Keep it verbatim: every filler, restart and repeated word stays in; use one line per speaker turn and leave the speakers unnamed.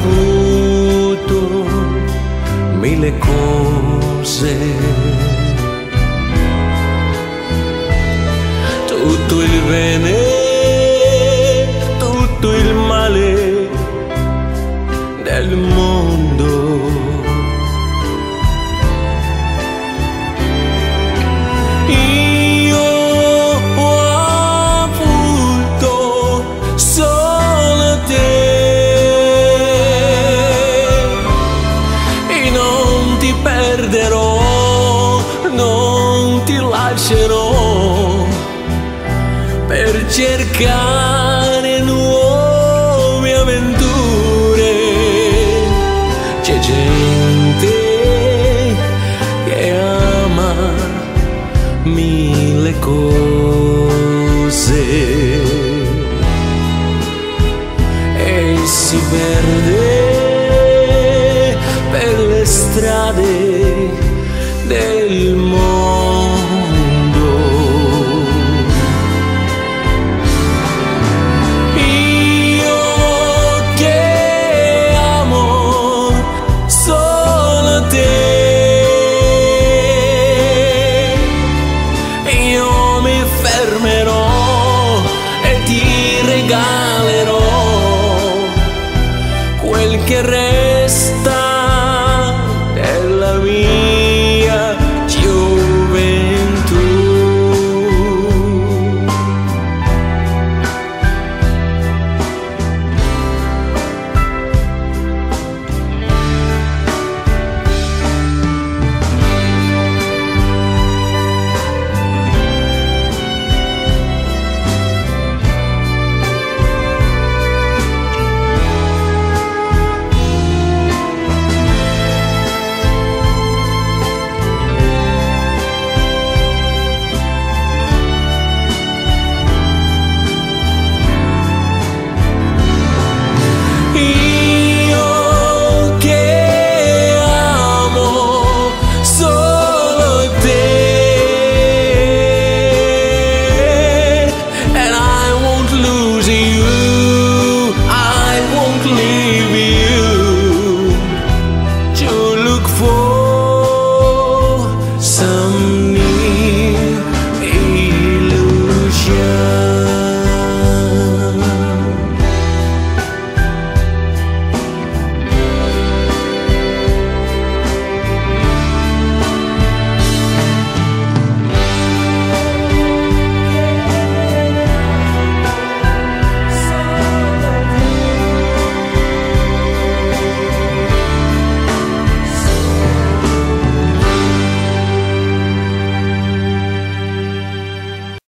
avuto mille cose, tutto il bene, tutto il male del mondo. Io ho avuto solo te e non ti perderò, non ti lascerò per cercare nuove avventure. C'è gente che ama mille cose e si perde per le strade del mondo. Io che amo solo te, io mi fermerò e ti regalerò quel che resta